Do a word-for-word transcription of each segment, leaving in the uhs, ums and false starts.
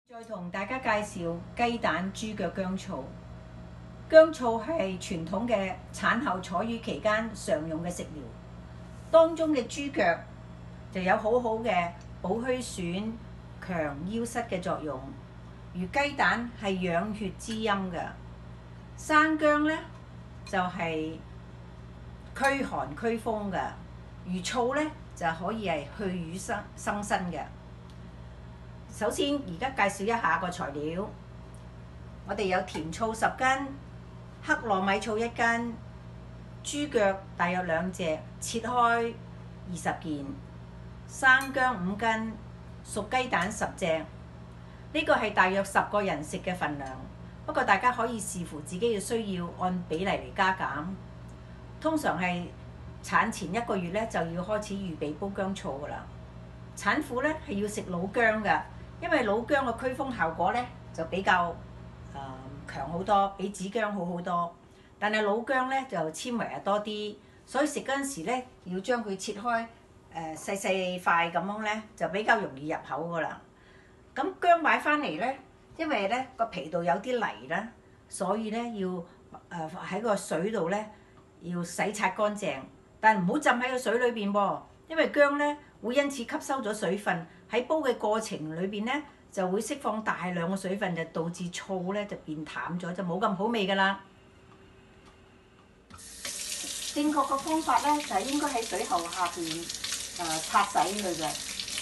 再同大家介紹雞蛋豬腳薑醋。薑醋係傳統嘅產後坐月期間常用嘅食療，當中嘅豬腳就有好好嘅補虛損、強腰膝嘅作用。如雞蛋係養血滋陰嘅，生薑咧就係、是、驅寒驅風嘅，如醋咧就可以係去瘀生生身嘅。首先，而家介紹一下個材料。我哋有甜醋十斤，黑糯米醋一斤，豬腳大約兩隻，切開二十件，生薑五斤，熟雞蛋十隻。呢個係大約十個人食嘅份量，不過大家可以視乎自己嘅需要，按比例嚟加減。通常係產前一個月咧就要開始預備煲薑醋㗎啦。產婦咧係要食老薑㗎。因為老薑嘅驅風效果咧就比較誒、呃、強好多，比紫薑好好多。但係老薑咧就纖維係多啲，所以食嗰陣時咧要將佢切開誒、呃、細細塊咁樣咧，就比較容易入口噶啦。咁薑買翻嚟咧，因為咧個皮度有啲泥啦，所以咧要誒喺、呃、個水度咧要洗刷乾淨，但係唔好浸喺個水裏邊噃，因為薑咧會因此吸收咗水分。喺煲嘅過程裏邊咧，就會釋放大量嘅水分，就導致醋咧就變淡咗，就冇咁好味噶啦。正確嘅方法咧就係、是、應該喺水喉下邊誒擦洗佢嘅，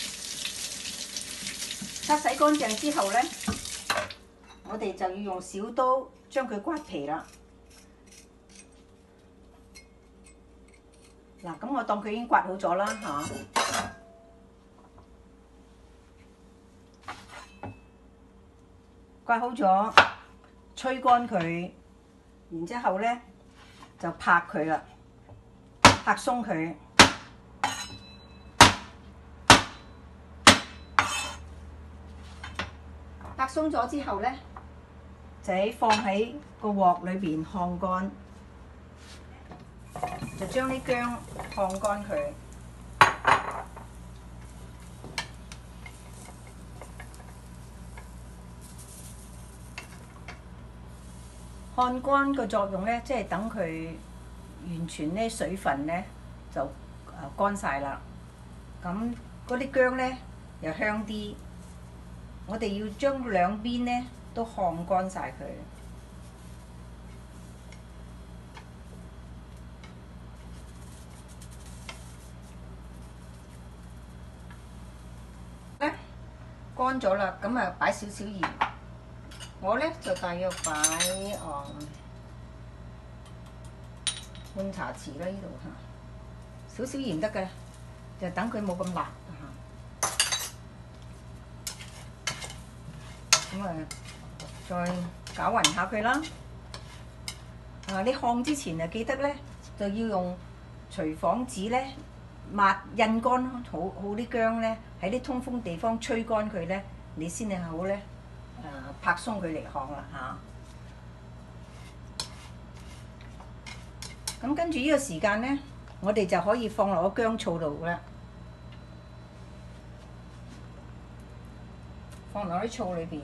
擦洗乾淨之後咧，我哋就要用小刀將佢刮皮啦。嗱，咁我當佢已經刮好咗啦嚇。刮好咗，吹乾佢，然之後咧就拍佢啦，拍鬆佢。拍鬆咗之後咧，就喺放喺個鑊裏邊烘乾，就將啲薑烘乾佢。烘乾個作用咧，即係等佢完全咧水分咧就誒乾晒啦。咁嗰啲薑咧又香啲。我哋要將兩邊咧都烘乾晒佢。咧乾咗啦，咁啊擺少少鹽。我咧就大約擺誒、嗯、半茶匙啦，呢度嚇，少少鹽得嘅，就等佢冇咁辣嚇。咁啊，再攪勻下佢啦。啊，你烘之前啊，記得咧就要用廚房紙咧抹印乾好好啲薑咧，喺啲通風地方吹乾佢咧，你先係好咧。誒拍鬆佢嚟烘啦嚇，咁跟住呢個時間咧，我哋就可以放落個薑醋度啦，放落啲醋裏邊。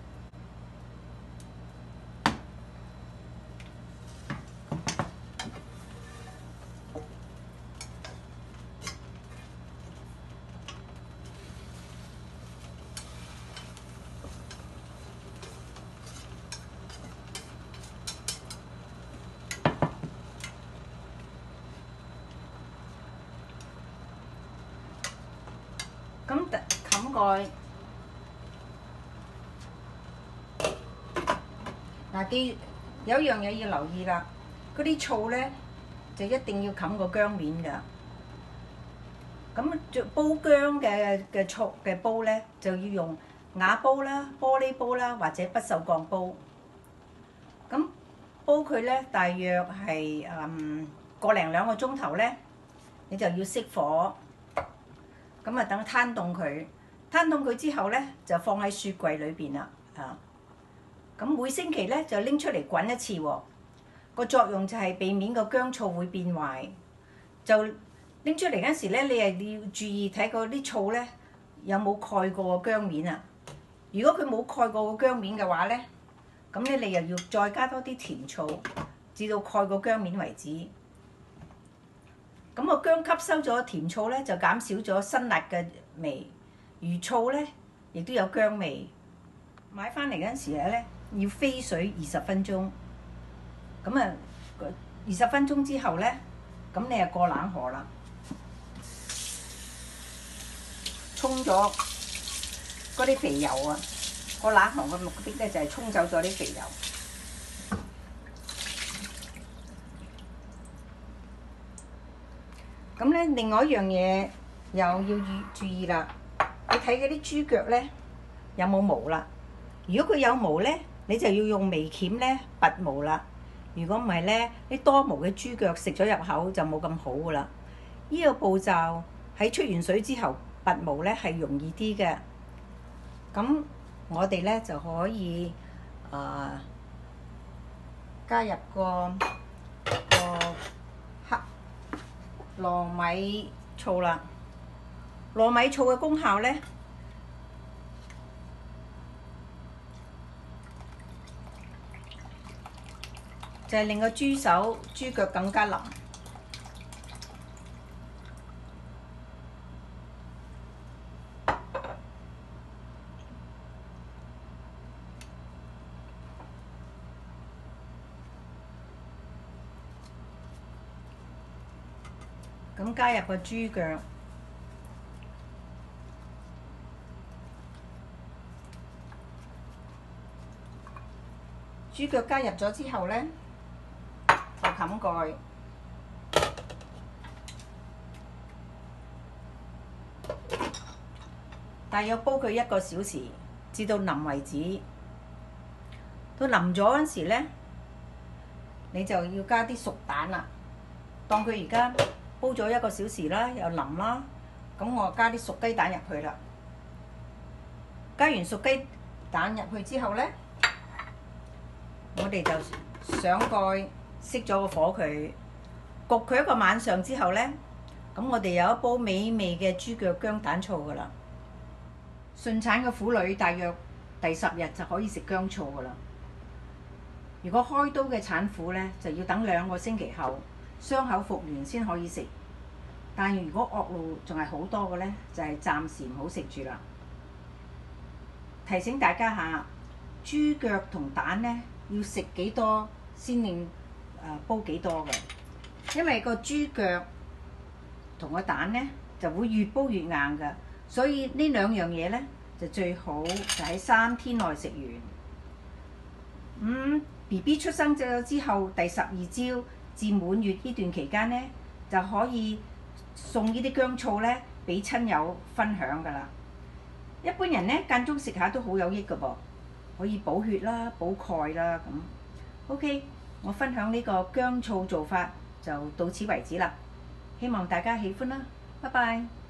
咁冚蓋，嗱記有一樣嘢要留意啦，嗰啲醋咧就一定要冚個薑面㗎。咁做煲薑嘅嘅醋嘅煲咧，就要用瓦煲啦、玻璃煲啦，或者不鏽鋼煲。咁煲佢咧，大約係誒個零兩個鐘頭咧，你就要熄火。咁啊，等攤凍佢，攤凍佢之後咧，就放喺雪櫃裏邊啦。啊，咁每星期咧就拎出嚟滾一次喎。個作用就係避免個薑醋會變壞。就拎出嚟嗰時咧，你係要注意睇個啲醋咧有冇蓋過個薑面啊？ 如果佢冇蓋過個薑面嘅話咧，咁咧你又要再加多啲甜醋，至到蓋個薑面為止。咁個薑吸收咗甜醋咧，就減少咗辛辣嘅味。魚醋咧，亦都有薑味。買翻嚟嗰陣時咧，要飛水二十分鐘。咁啊，二十分鐘之後咧，咁你就過冷河啦，沖咗嗰啲肥油啊！過冷河嘅目的咧就係沖走咗啲肥油。咁咧，另外一樣嘢又要注意啦。你睇嗰啲豬腳咧有冇毛啦？如果佢有毛咧，你就要用微鉗咧拔毛啦。如果唔係咧，啲多毛嘅豬腳食咗入口就冇咁好噶啦。呢個步驟喺出完水之後拔毛咧係容易啲嘅。咁我哋咧就可以啊、呃、加入個個黑糯米醋啦。糯米醋嘅功效咧，就係令個豬手、豬腳更加腍。咁加入個豬腳，豬腳加入咗之後咧，就冚蓋，大約煲佢一個小時，至到腍為止。到腍咗嗰陣時咧，你就要加啲熟蛋啦。當佢而家煲咗一個小時啦，又腍啦，咁我加啲熟雞蛋入去啦。加完熟雞蛋入去之後咧，我哋就上蓋熄咗個火佢，焗佢一個晚上之後咧，咁我哋有一煲美味嘅豬腳薑蛋醋噶啦。順產嘅婦女大約第十日就可以食薑醋噶啦。如果開刀嘅產婦咧，就要等兩個星期後傷口復原先可以食。但如果惡露仲係好多嘅咧，就係暫時唔好食住啦。提醒大家下，豬腳同蛋咧要食幾多先令誒煲幾多嘅，因為個豬腳同個蛋咧就會越煲越硬嘅，所以呢兩樣嘢咧就最好就喺三天內食完。咁 B B 出生咗之後，第十二朝至滿月呢段期間咧，就可以送呢啲薑醋咧俾親友分享㗎啦。一般人咧間中食下都好有益㗎噃，可以補血啦、補鈣啦咁。OK， 我分享呢個薑醋做法就到此為止啦，希望大家喜歡啦，拜拜。